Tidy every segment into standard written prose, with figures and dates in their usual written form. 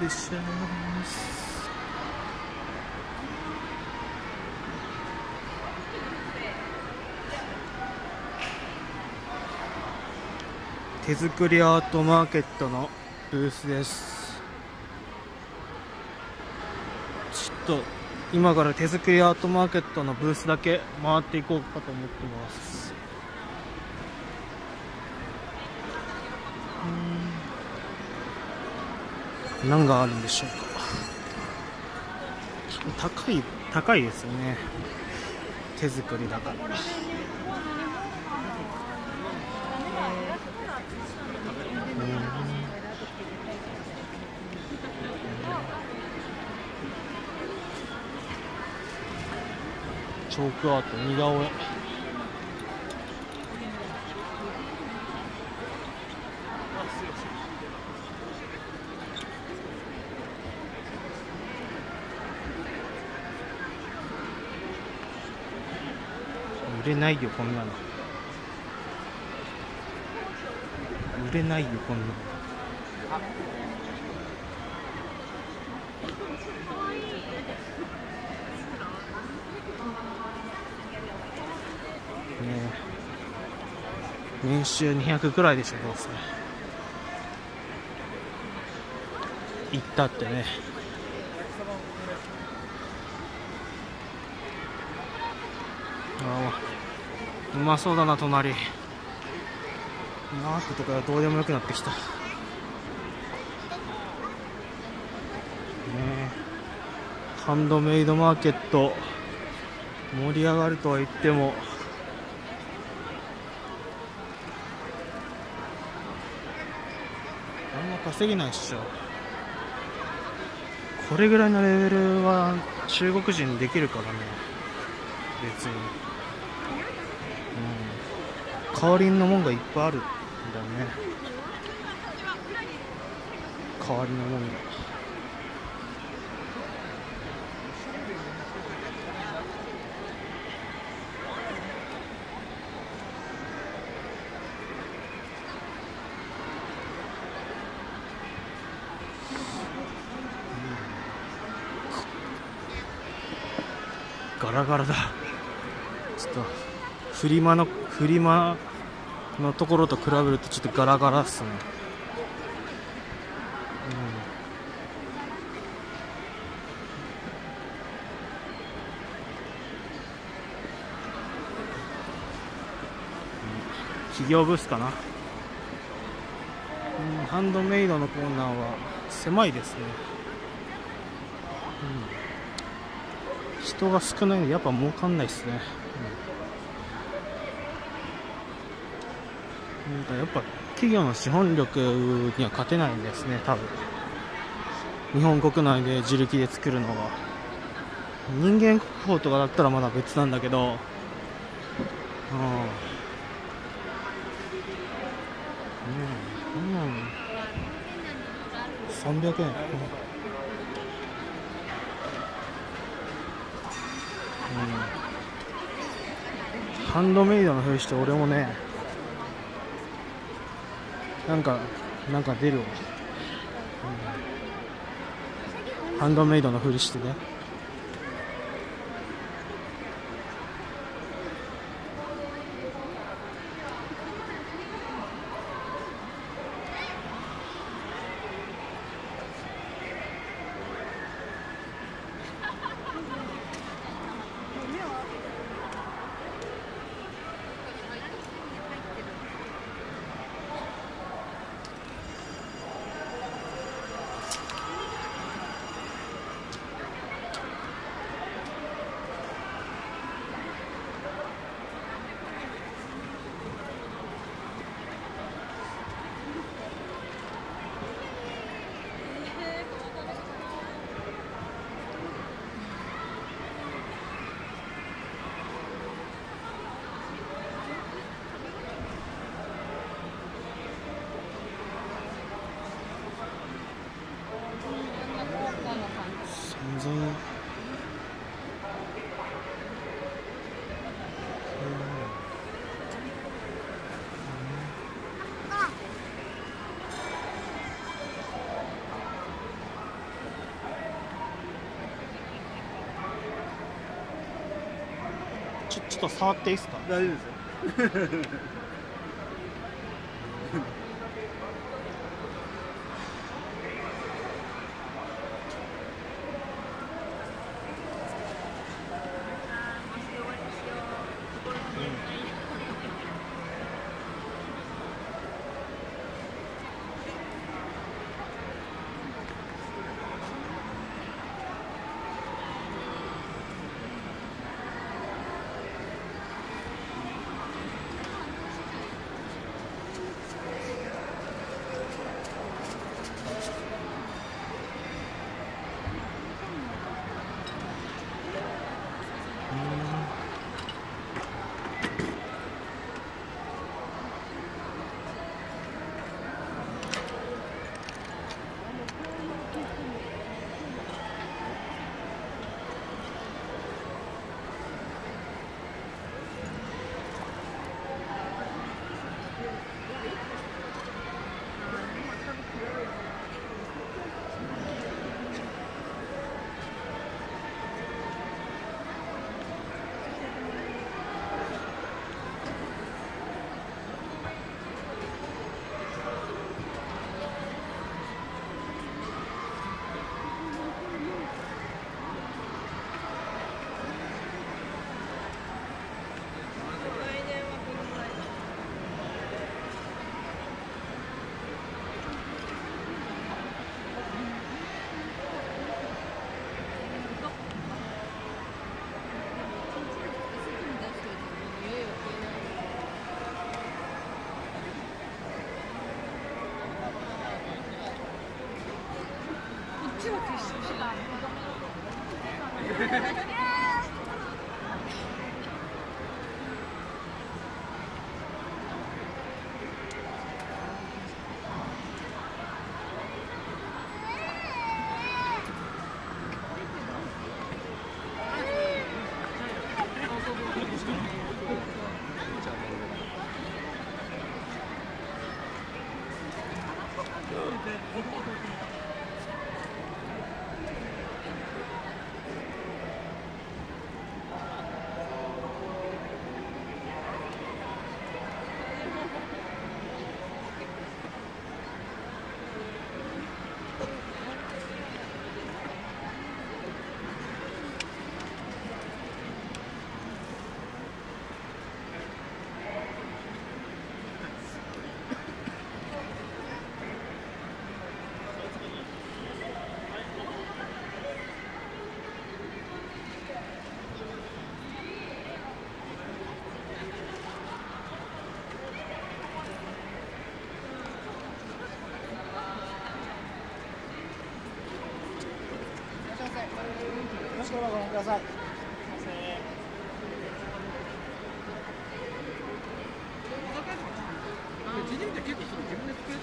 りします。手作りアートマーケットのブースです。ちょっと今から手作りアートマーケットのブースだけ回っていこうかと思ってます。何があるんでしょうか。高いですよね、手作りだから。チョークアート、似顔絵。売れないよこんなの。売れないよこんなの。年収200くらいでしょ、どうせ行ったってね。うまそうだな、隣。アートとかどうでもよくなってきた。ハンドメイドマーケット盛り上がるとは言っても、あんま稼げないっしょ。これぐらいのレベルは中国人できるからね、別に。代わりのもんがいっぱいあるんだよね。代わりのもんが。ガラガラだ。ちょっとフリマのところと比べるとちょっとガラガラっすね。企業ブースかな。ハンドメイドのコーナーは狭いですね。人が少ないのでやっぱ儲かんないですね。やっぱ企業の資本力には勝てないんですね、多分。日本国内で自力で作るのは。人間国宝とかだったらまだ別なんだけど、300円。ハンドメイドのふりして俺もね、なんか出るわ。ハンドメイドのふりしてね。 ちょっと触っていいですか？ 大丈夫ですよ。 よろしければご覧ください。 自分で結構すぐ自分で作れそう。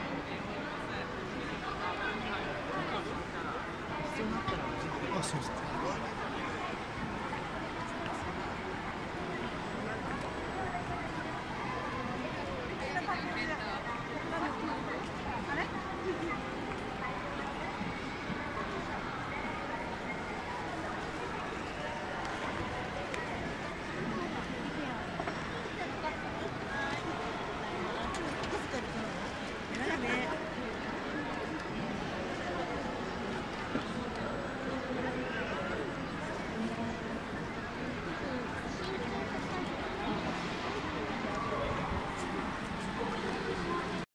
あ、そうですか。